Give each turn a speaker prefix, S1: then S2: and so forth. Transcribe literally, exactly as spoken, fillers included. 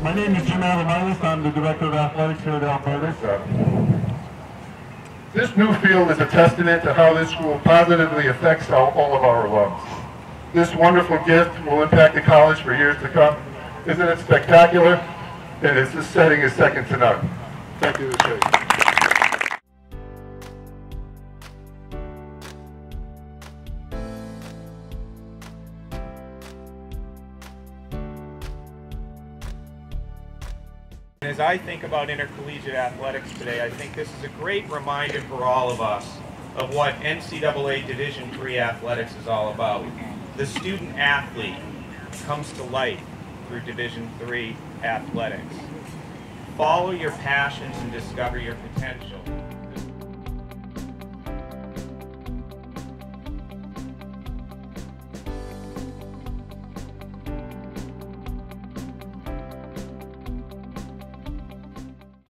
S1: My name is Shea Softball. I'm the Director of Athletics here at Albertus.
S2: This new field is a testament to how this school positively affects all, all of our alums. This wonderful gift will impact the college for years to come. Isn't it spectacular? And it's, this setting is second to none. Thank you, Shea.
S3: As I think about intercollegiate athletics today, I think this is a great reminder for all of us of what N C double A Division three athletics is all about. The student athlete comes to life through Division three athletics. Follow your passions and discover your potential.